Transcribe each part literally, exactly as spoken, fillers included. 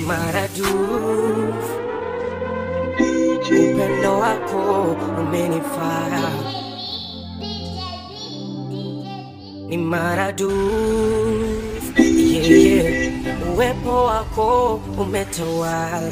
maradufu, upendo wako umenifaa, ni maradufu, yeah, yeah. Uwepo wako umetawala,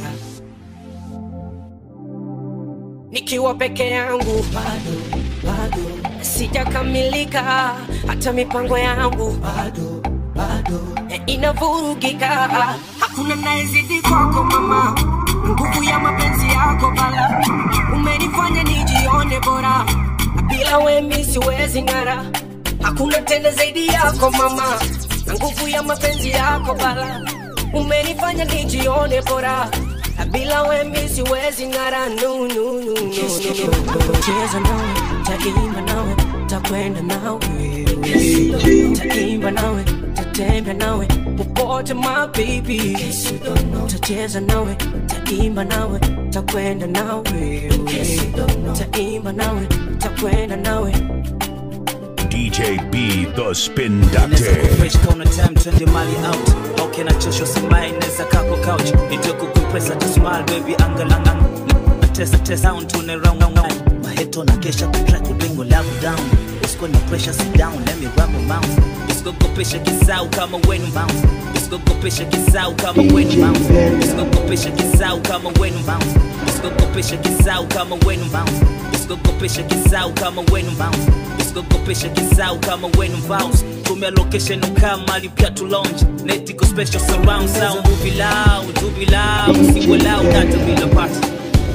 nikiwa peke yangu bado, bado sijakamilika, hata mipango yangu bado, bado e inavurugika. Hakuna naezidi kwako mama, nguvu ya mapenzi yako bala, umenifanya nijione bora, bila wewe mimi siwezi ngara. Hakuna tena zaidi yako mama, nguvu ya mapenzi yako bala, umenifanya nijione bora, bila wewe mimi siwezi ngara. No no no no, cheza nawe, taimba nawe, takwenda nawe, taimba nawe, tatembea nawe popote my baby, tacheza nawe, taimba nawe, takwenda nawe, taimba nawe, takwenda nawe. D J B the Spin Doctor. Fresh corner time twende mali out. How can I choose your smile neza kako couch? Nitoko kupressa to smile baby angalanga. Test test sound to the round round. My head on a kesha to track to bring your love down. Let's go no pressure sit down let me rub my mouth. Let's go go pesha kisau kama wenu bounce. Let's go go pesha kisau kama wenu bounce. Let's go go pesha kisau kama wenu bounce. Let's go go pesha kisau kama wenu bounce. Let's go go pesha kisau kama wenu bounce. Let's go go pesha kisau kama wenu bounce. Tumia location ukama lipia to launch. Netiko special surround sound movie loud, do be loud, sing loud, not to be the party.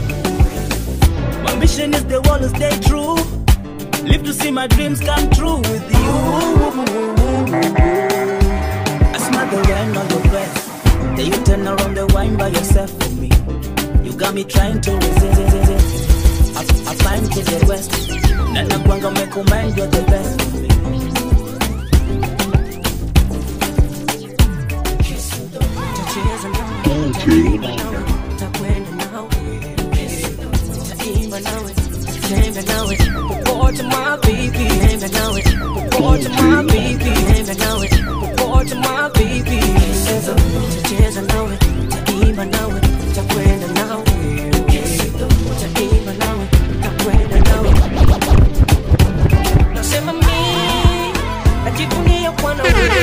My mission is the world to stay true. Live to see my dreams come true with you. I smell the rain on your breath. Then you turn around the wine by yourself for me. You got me trying to resist. I, I climb to the west. Nana kwanga me command, you're the best for me. Hembe nawe, popote my baby. Hembe nawe, popote my baby. Hembe nawe, popote my baby. Cheza nawe, taimba nawe, takwenda nawe, taimba nawe, takwenda nawe. Nasema mimi najivunia kwa nawe.